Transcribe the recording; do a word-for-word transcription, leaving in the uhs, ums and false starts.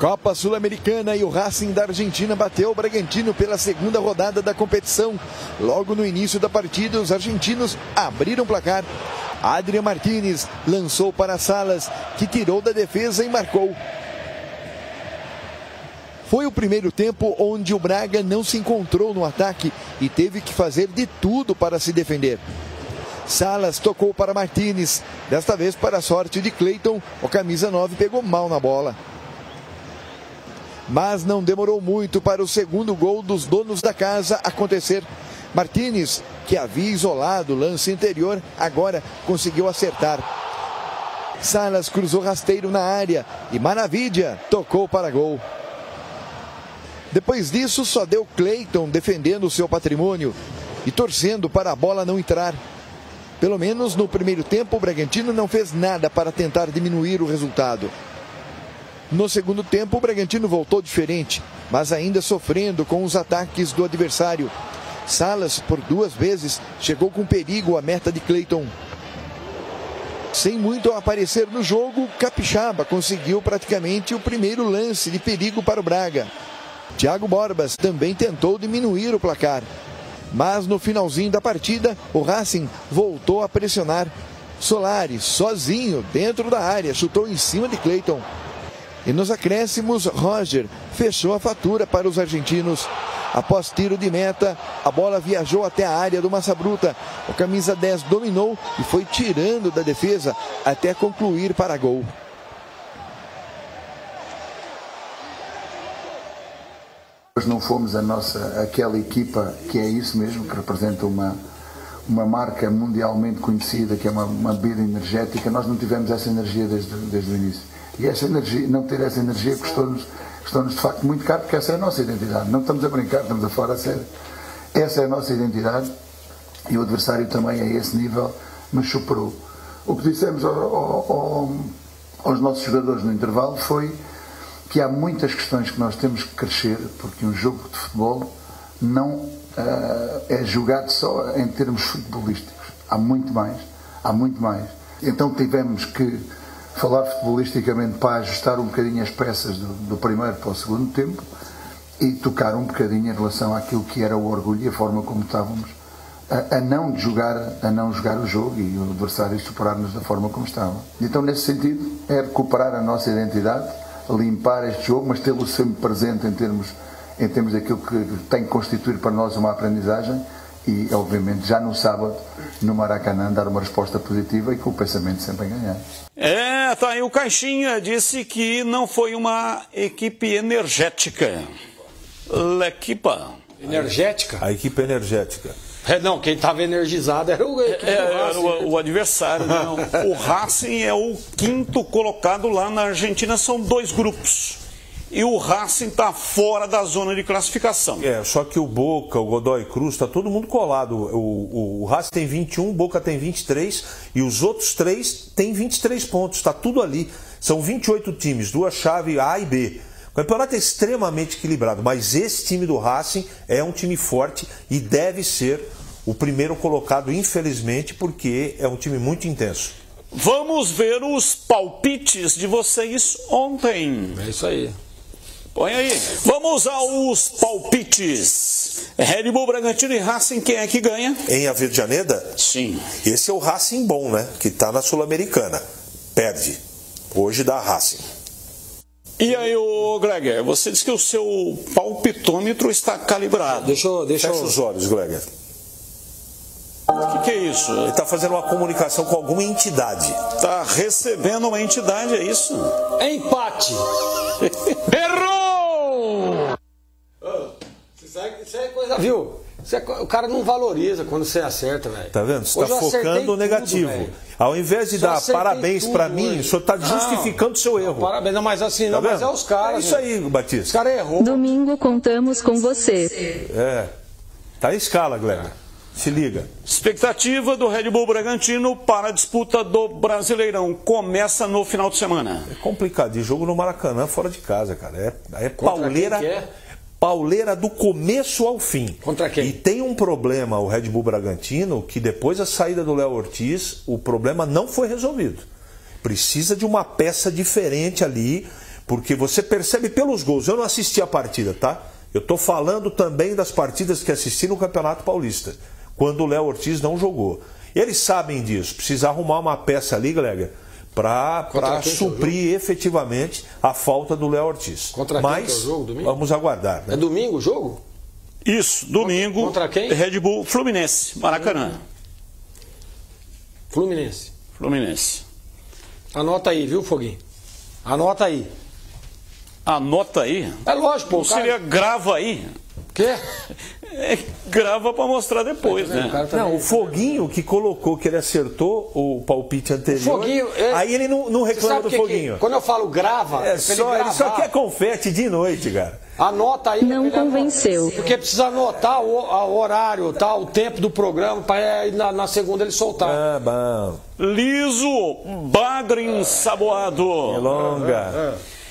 Copa Sul-Americana e o Racing da Argentina bateu o Bragantino pela segunda rodada da competição. Logo no início da partida, os argentinos abriram o placar. Adrian Martínez lançou para Salas, que tirou da defesa e marcou. Foi o primeiro tempo onde o Braga não se encontrou no ataque e teve que fazer de tudo para se defender. Salas tocou para Martínez, desta vez para a sorte de Cleiton, o camisa nove pegou mal na bola. Mas não demorou muito para o segundo gol dos donos da casa acontecer. Martínez, que havia isolado o lance anterior, agora conseguiu acertar. Salas cruzou rasteiro na área e Maravilha tocou para gol. Depois disso, só deu Cleiton defendendo o seu patrimônio e torcendo para a bola não entrar. Pelo menos no primeiro tempo, o Bragantino não fez nada para tentar diminuir o resultado. No segundo tempo, o Bragantino voltou diferente, mas ainda sofrendo com os ataques do adversário. Salas, por duas vezes, chegou com perigo à meta de Cleiton. Sem muito aparecer no jogo, Capixaba conseguiu praticamente o primeiro lance de perigo para o Braga. Thiago Borbas também tentou diminuir o placar. Mas no finalzinho da partida, o Racing voltou a pressionar. Solari, sozinho, dentro da área, chutou em cima de Cleiton. E nos acréscimos, Roger fechou a fatura para os argentinos. Após tiro de meta, a bola viajou até a área do Massa Bruta. O camisa dez dominou e foi tirando da defesa até concluir para gol. Nós não fomos a nossa, aquela equipa que é isso mesmo, que representa uma, uma marca mundialmente conhecida, que é uma, uma bebida energética. Nós não tivemos essa energia desde, desde o início. E essa energia, não ter essa energia custou-nos custou-nos de facto muito caro, porque essa é a nossa identidade. Não estamos a brincar, estamos a falar a sério. Essa é a nossa identidade e o adversário também a esse nível nos superou. O que dissemos ao, ao, ao, aos nossos jogadores no intervalo foi que há muitas questões que nós temos que crescer, porque um jogo de futebol não uh, é jogado só em termos futebolísticos. Há muito mais, há muito mais. Então tivemos que falar futebolisticamente para ajustar um bocadinho as peças do, do primeiro para o segundo tempo e tocar um bocadinho em relação àquilo que era o orgulho e a forma como estávamos a, a, não, jogar, a não jogar o jogo e o adversário superar-nos da forma como estava. Então, nesse sentido, é recuperar a nossa identidade, limpar este jogo, mas tê-lo sempre presente em termos, em termos daquilo que tem que constituir para nós uma aprendizagem e, obviamente, já no sábado, no Maracanã, dar uma resposta positiva e com o pensamento sempre em ganhar. É, tá aí o Caixinha, disse que não foi uma equipe energética. L'equipa. Energética? A equipe energética. É, não, quem estava energizado era o, é, era o, o adversário. Não. O Racing é o quinto colocado lá na Argentina, são dois grupos. E o Racing está fora da zona de classificação. É, só que o Boca, o Godoy Cruz, está todo mundo colado. O, o, o Racing tem vinte e um, o Boca tem vinte e três e os outros três têm vinte e três pontos. Está tudo ali. São vinte e oito times, duas chaves A e B. O campeonato é extremamente equilibrado, mas esse time do Racing é um time forte e deve ser o primeiro colocado, infelizmente, porque é um time muito intenso. Vamos ver os palpites de vocês ontem. É isso aí. Põe aí. Vamos aos palpites. Red Bull, Bragantino e Racing, quem é que ganha? Em Avejaneda? Sim. Esse é o Racing bom, né? Que está na Sul-Americana. Perde. Hoje dá Racing. E aí, ô Gregor, você disse que o seu palpitômetro está calibrado. Deixa eu... Deixa Fecha eu... os olhos, Gregor. O que, que é isso? Ele está fazendo uma comunicação com alguma entidade. Está recebendo uma entidade, é isso? Empate. Errou! Isso é coisa... Viu? Isso é... O cara não valoriza quando você acerta, velho. Tá vendo? Você está focando no negativo. Tudo, ao invés de dar parabéns para mim, o senhor está justificando o seu erro. Parabéns, não, mas assim, não, tá mas é os caras. É isso aí, Batista. Os caras errou. Domingo contamos com você. É. Tá em escala, Glenn. Se liga. Expectativa do Red Bull Bragantino para a disputa do Brasileirão. Começa no final de semana. É complicado. De jogo no Maracanã, fora de casa, cara. É, é pauleira. Quem que é? Pauleira do começo ao fim. Contra quem? E tem um problema, o Red Bull Bragantino, que depois da saída do Léo Ortiz, o problema não foi resolvido. Precisa de uma peça diferente ali, Porque você percebe pelos gols. Eu não assisti a partida, tá? Eu estou falando também das partidas que assisti no Campeonato Paulista, quando o Léo Ortiz não jogou. Eles sabem disso. Precisa arrumar uma peça ali, Glega, para suprir efetivamente a falta do Léo Ortiz. Contra Mas quem que é o jogo? Domingo? Vamos aguardar. Né? É domingo o jogo? Isso, domingo. Contra quem? Red Bull Fluminense, Maracanã. Fluminense. Fluminense. Anota aí, viu, Foguinho? Anota aí. Anota aí. É lógico, pô. Não seria cara... grava aí? Quê? É, grava para mostrar depois, é, né? O também... Não, o Foguinho que colocou que ele acertou o palpite anterior. O Foguinho, é... Aí ele não, não reclama do que Foguinho. Que, quando eu falo grava, é é só, ele, ele só quer confete de noite, cara. Anota aí. Não convenceu. Anota, porque precisa anotar o, o horário, tá, o tempo do programa, para na, na segunda ele soltar. Ah, bom. Liso, bagre ensaboado. Longa. É, é.